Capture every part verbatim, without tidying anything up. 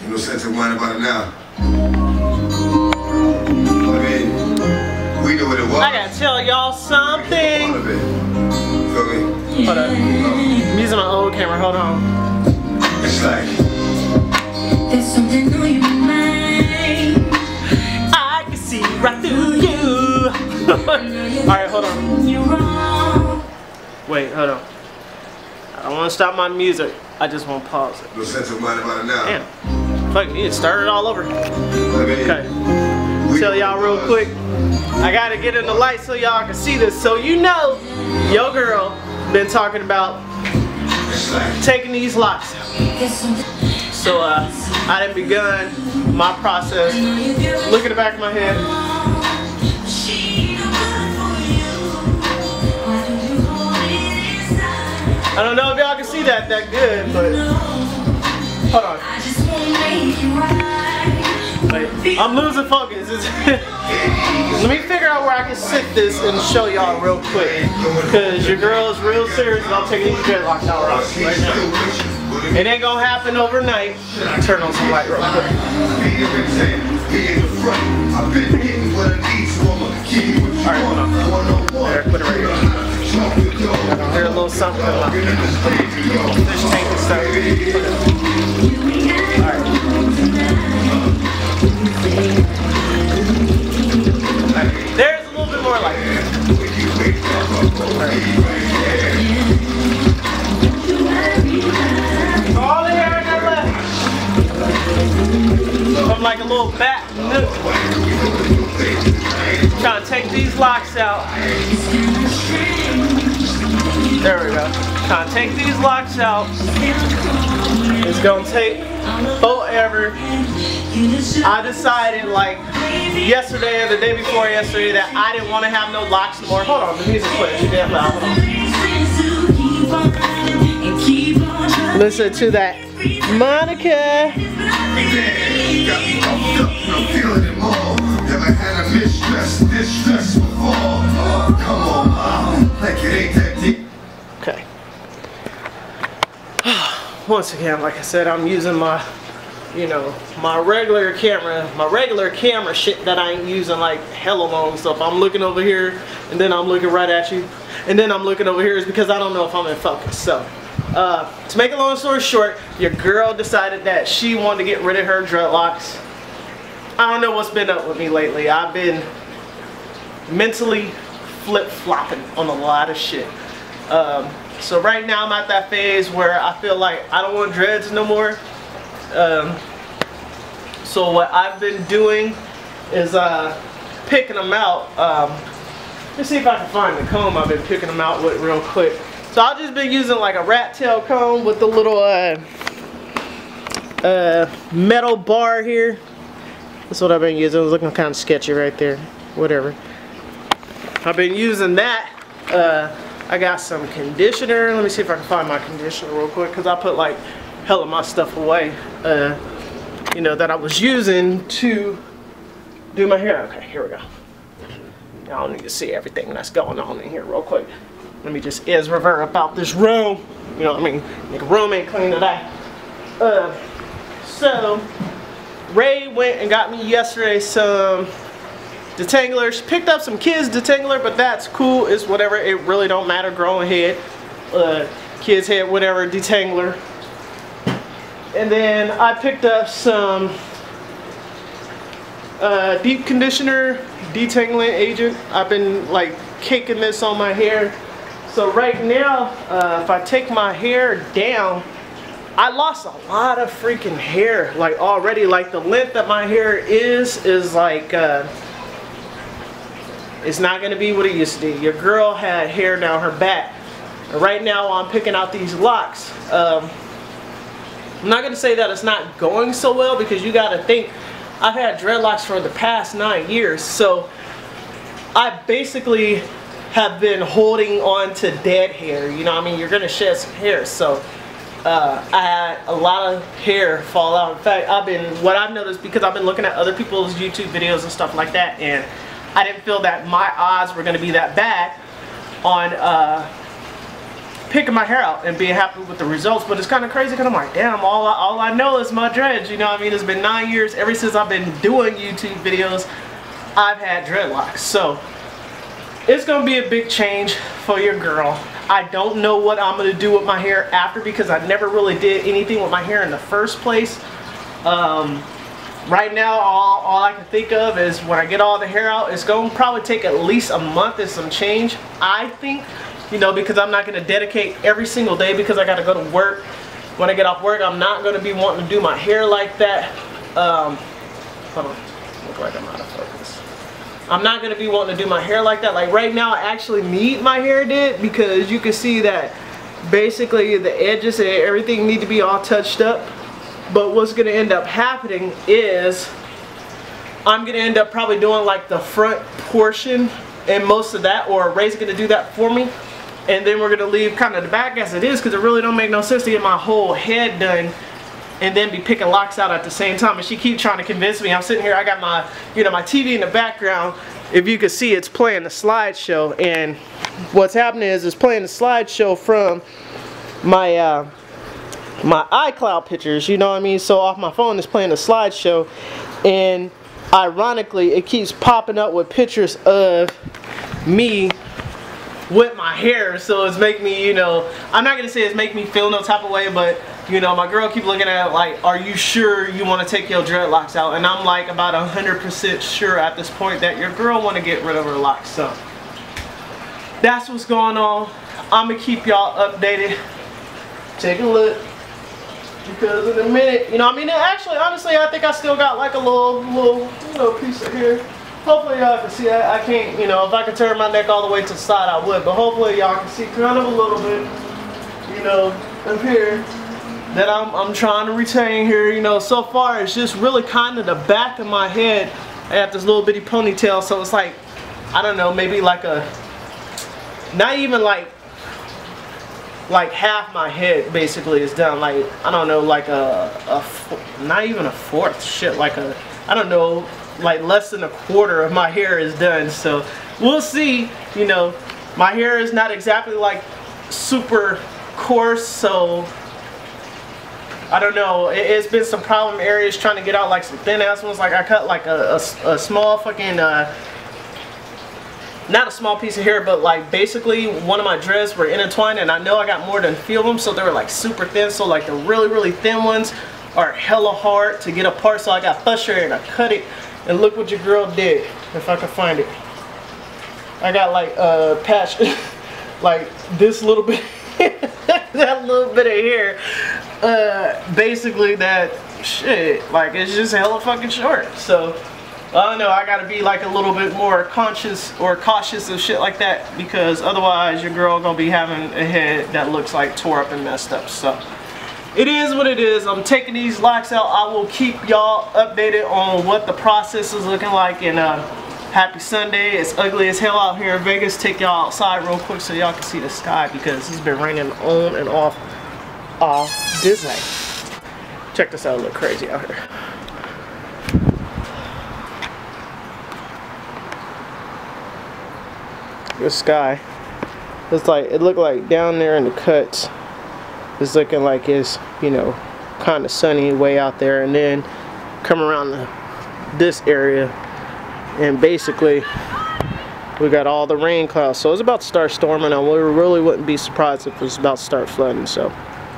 No sense in whining about it now. I mean, we knew what it was. I gotta tell y'all something. Feel me? Hold up. I'm using my old camera. Hold on. It's like there's something on your mind. I can see right through you. Alright, hold on. Wait, hold on. I don't want to stop my music. I just want to pause it. No sense of whining about it now. Damn. Fuck, need to start it all over. I mean, Okay. Tell y'all real quick. I gotta get in the light so y'all can see this. So you know, your girl been talking about taking these locks out. So uh, I done begun my process. Look at the back of my head. I don't know if y'all can see that that good, but hold on. Wait, I'm losing focus. Let me figure out where I can sit this and show y'all real quick, because your girl is real serious about taking these dreadlocks out right now. It ain't gonna happen overnight. Turn on some light real quick. Alright, hold on. There, put it right here. I can hear a little something about fish tank and stuff. Alright. There's a little bit more light. Right. All the hair I got left. I'm like a little bat. Trying to take these locks out. There we go. Trying to take these locks out. It's gonna take forever. I decided like yesterday or the day before yesterday that I didn't want to have no locks anymore. Hold on, the music plays. You damn loud. Hold on. Listen to that. Monica. Never had a mistress, distress before. Come on, mom. Like it ain't that deep. Okay. Once again, like I said, I'm using my, you know, my regular camera, my regular camera shit that I ain't using like hella long. So if I'm looking over here and then I'm looking right at you and then I'm looking over here, is because I don't know if I'm in focus. So uh, to make a long story short, your girl decided that she wanted to get rid of her dreadlocks. I don't know what's been up with me lately. I've been mentally flip-flopping on a lot of shit. Um, so right now I'm at that phase where I feel like I don't want dreads no more. Um, so what I've been doing is uh, picking them out. Um, let's see if I can find the comb I've been picking them out with real quick. So I've just been using like a rat tail comb with the little uh, uh, metal bar here. That's what I've been using. It's looking kind of sketchy right there. Whatever. I've been using that. Uh, I got some conditioner. Let me see if I can find my conditioner real quick, because I put like hell of my stuff away. Uh, you know, that I was using to do my hair. Okay, here we go. Y'all need to see everything that's going on in here real quick. Let me just Ezra about this room. You know what I mean? The room ain't clean today. Uh, so. Rhae went and got me yesterday some detanglers. Picked up some kids detangler, but that's cool. It's whatever. It really don't matter. Growing head, uh, kids head, whatever, detangler. And then I picked up some uh, deep conditioner detangling agent. I've been like caking this on my hair. So right now, uh, if I take my hair down, I lost a lot of freaking hair, like already. Like the length that my hair is, is like, uh, it's not gonna be what it used to be. Your girl had hair down her back. And right now I'm picking out these locks. Um, I'm not gonna say that it's not going so well, because you gotta think, I've had dreadlocks for the past nine years. So I basically have been holding on to dead hair. You know what I mean? You're gonna shed some hair. So Uh, I had a lot of hair fall out. In fact, I've been, what I've noticed, because I've been looking at other people's YouTube videos and stuff like that, and I didn't feel that my odds were going to be that bad on uh, picking my hair out and being happy with the results. But it's kind of crazy because I'm like, damn, all I, all I know is my dreads. You know what I mean? It's been nine years ever since I've been doing YouTube videos. I've had dreadlocks. So it's gonna be a big change for your girl. I don't know what I'm gonna do with my hair after because I never really did anything with my hair in the first place. Um, right now, all, all I can think of is when I get all the hair out, it's gonna probably take at least a month and some change, I think. You know, because I'm not gonna dedicate every single day because I gotta go to work. When I get off work, I'm not gonna be wanting to do my hair like that. Um, hold on, look like I'm out of focus. I'm not gonna be wanting to do my hair like that. Like right now, I actually need my hair did because you can see that basically the edges and everything need to be all touched up. But what's gonna end up happening is I'm gonna end up probably doing like the front portion and most of that, or Ray's gonna do that for me. And then we're gonna leave kind of the back as it is because it really don't make no sense to get my whole head done and then be picking locks out at the same time. And she keeps trying to convince me. I'm sitting here, I got my, you know, my T V in the background. If you can see, it's playing the slideshow, and what's happening is it's playing the slideshow from my uh, my iCloud pictures. You know what I mean? So off my phone, it's playing the slideshow, and ironically, it keeps popping up with pictures of me with my hair, so it's making me, you know, I'm not gonna say it's making me feel no type of way, but you know, my girl keep looking at it like, are you sure you want to take your dreadlocks out? And I'm like about a hundred percent sure at this point that your girl want to get rid of her locks. So that's what's going on. I'm gonna keep y'all updated. Take a look, because in a minute, you know, I mean, actually, honestly, I think I still got like a little, little, little piece of hair. Hopefully y'all can see. I, I can't, you know, if I could turn my neck all the way to the side, I would. But hopefully y'all can see kind of a little bit, you know, up here that I'm, I'm trying to retain here. You know, so far it's just really kind of the back of my head. I have this little bitty ponytail, so it's like, I don't know, maybe like a, not even like, like half my head basically is done. Like, I don't know, like a, a not even a fourth, shit, like a, I don't know, like less than a quarter of my hair is done. So we'll see. You know, my hair is not exactly like super coarse, so I don't know. It, it's been some problem areas trying to get out like some thin ass ones. Like I cut like a, a, a small fucking uh not a small piece of hair, but like basically one of my dreads were intertwined, and I know I got more than a few of them, so they were like super thin. So like the really really thin ones are hella hard to get apart, so I got frustrated and I cut it. And look what your girl did, if I can find it. I got like a uh, patch, like this little bit, that little bit of hair. Uh, basically that shit, like it's just hella fucking short. So I don't know, I gotta be like a little bit more conscious or cautious of shit like that, because otherwise your girl gonna be having a head that looks like tore up and messed up. So it is what it is. I'm taking these locks out. I will keep y'all updated on what the process is looking like. And uh, happy Sunday. It's ugly as hell out here in Vegas. Take y'all outside real quick so y'all can see the sky, because it's been raining on and off all this night. Check this out. It look crazy out here. The sky. It's like, it looked like down there in the cuts, it's looking like it's, you know, kind of sunny way out there, and then come around the, this area, and basically we got all the rain clouds. So it's about to start storming, and we really wouldn't be surprised if it was about to start flooding. So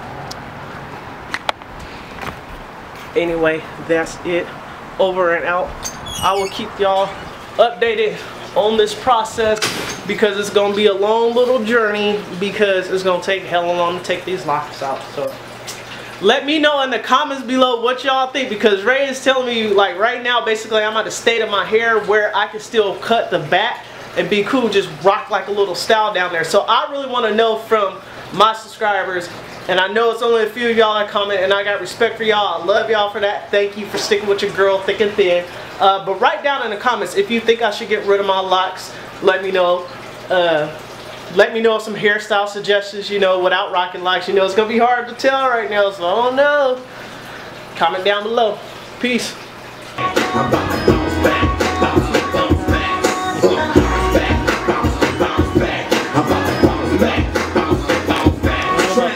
anyway, that's it. Over and out. I will keep y'all updated on this process, because it's gonna be a long little journey, because it's gonna take hella long to take these locks out. So let me know in the comments below what y'all think, because Ray is telling me like right now basically I'm at the state of my hair where I can still cut the back and be cool, just rock like a little style down there. So I really want to know from my subscribers, and I know it's only a few of y'all that comment, and I got respect for y'all. I love y'all for that. Thank you for sticking with your girl thick and thin. Uh, but write down in the comments if you think I should get rid of my locks. Let me know. Uh, let me know some hairstyle suggestions, you know, without rocking locks. You know, it's going to be hard to tell right now, so I don't know. Comment down below. Peace.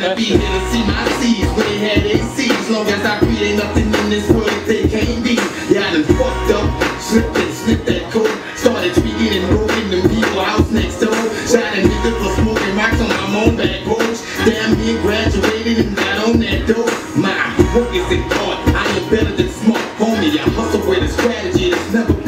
to be here to see my seeds when they had A Cs. Long as I breathe, ain't nothing in this world that they can't be. Yeah, I done fucked up, slipped and snipped that code. Started tweaking and broken them people house next door. Shining niggas for smoking rocks on my own back porch. Damn near graduated and got on that dope. My work is in art, I am better than smart, homie. I hustle with a strategy that's never